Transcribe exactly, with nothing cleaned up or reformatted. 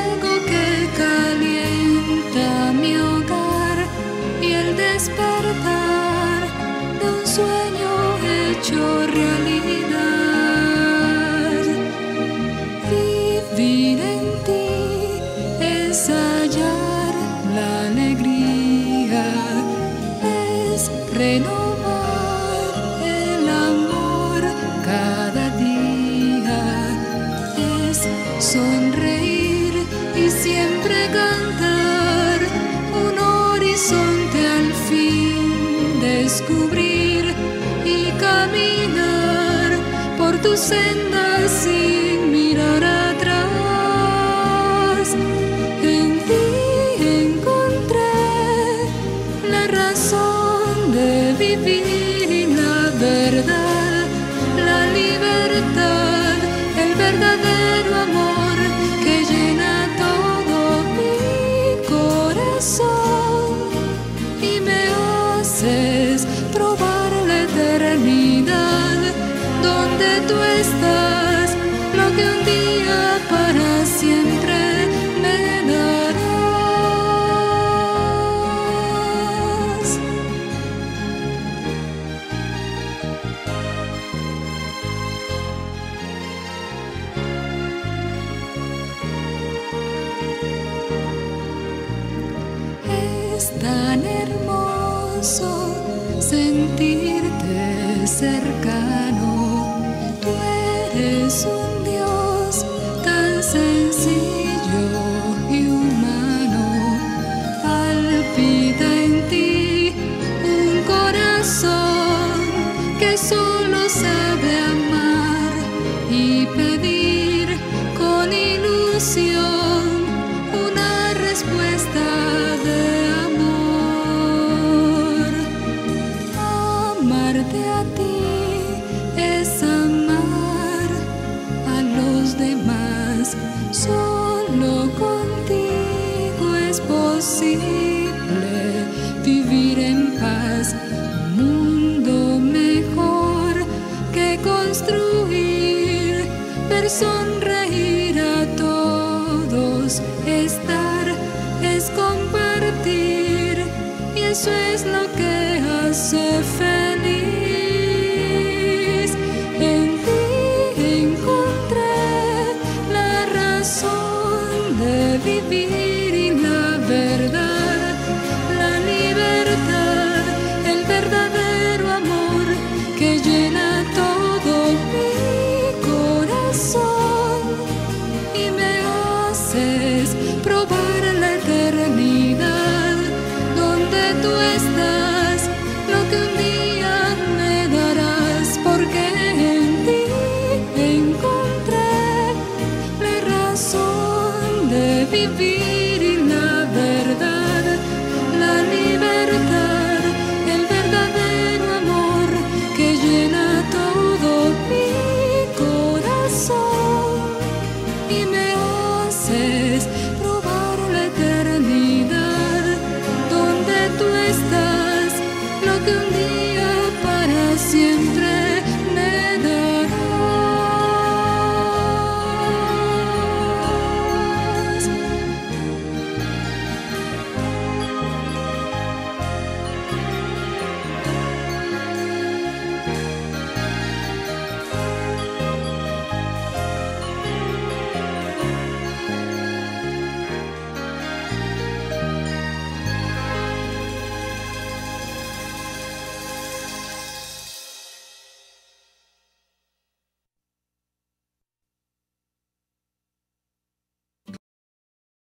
fuego que calienta mi hogar y el despertar de un sueño hecho realidad. Vivir en ti es hallar la alegría, es renovar el amor cada día, es sonreír y siempre cantar, un horizonte al fin descubrir y caminar por tus sendas sin mirar atrás. En ti encontré la razón de vivir y la verdad, la libertad, el verdadero amor que llena todo mi corazón y me haces probar la eternidad donde tú estás, lo que un día para siempre me darás. Es tan hermoso sentirte cercano, tú eres un Dios tan sencillo y humano, palpita en ti un corazón que solo sabe amar y pedir con ilusión una respuesta de amor. Amarte a ti es amar a los demás, solo contigo es posible vivir en paz, un mundo mejor que construir, ver sonreír a todos, estar es compartir y eso es lo que hace feliz. En ti encontré la razón de vivir y la verdad, la libertad, el verdadero amor que llena todo mi corazón y me haces probar la eternidad donde tú estás, lo que un día me darás, porque en ti encontré la razón de vivir y la verdad.